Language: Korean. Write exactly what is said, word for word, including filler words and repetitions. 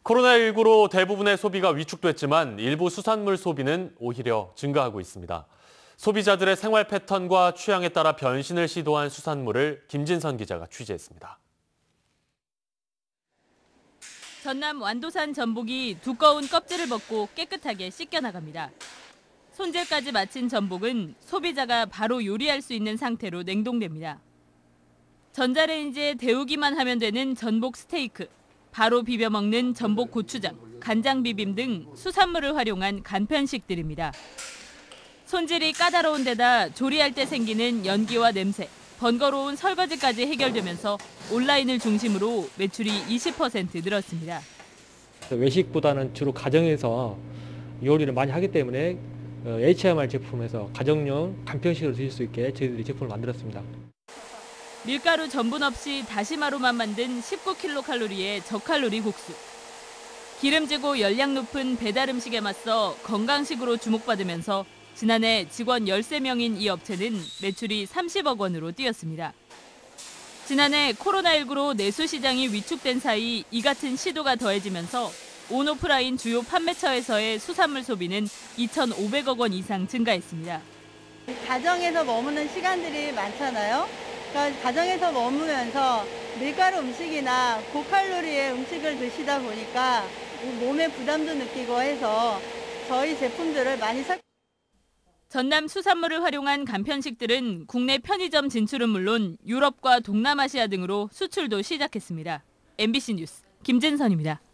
코로나십구로 대부분의 소비가 위축됐지만 일부 수산물 소비는 오히려 증가하고 있습니다. 소비자들의 생활 패턴과 취향에 따라 변신을 시도한 수산물을 김진선 기자가 취재했습니다. 전남 완도산 전복이 두꺼운 껍질을 벗고 깨끗하게 씻겨나갑니다. 손질까지 마친 전복은 소비자가 바로 요리할 수 있는 상태로 냉동됩니다. 전자레인지에 데우기만 하면 되는 전복 스테이크, 바로 비벼 먹는 전복 고추장, 간장 비빔 등 수산물을 활용한 간편식들입니다. 손질이 까다로운 데다 조리할 때 생기는 연기와 냄새, 번거로운 설거지까지 해결되면서 온라인을 중심으로 매출이 이십 퍼센트 늘었습니다. 외식보다는 주로 가정에서 요리를 많이 하기 때문에 에이치엠알 제품에서 가정용 간편식으로 드실 수 있게 저희들이 제품을 만들었습니다. 밀가루 전분 없이 다시마로만 만든 십구 킬로칼로리의 저칼로리 국수. 기름지고 열량 높은 배달 음식에 맞서 건강식으로 주목받으면서 지난해 직원 열세 명인 이 업체는 매출이 삼십억 원으로 뛰었습니다. 지난해 코로나십구로 내수 시장이 위축된 사이 이 같은 시도가 더해지면서 온오프라인 주요 판매처에서의 수산물 소비는 이천오백억 원 이상 증가했습니다. 가정에서 머무는 시간들이 많잖아요. 그러니까 가정에서 머무면서 밀가루 음식이나 고칼로리의 음식을 드시다 보니까 몸에 부담도 느끼고 해서 저희 제품들을 많이 사... 전남 수산물을 활용한 간편식들은 국내 편의점 진출은 물론 유럽과 동남아시아 등으로 수출도 시작했습니다. 엠비씨 뉴스 김진선입니다.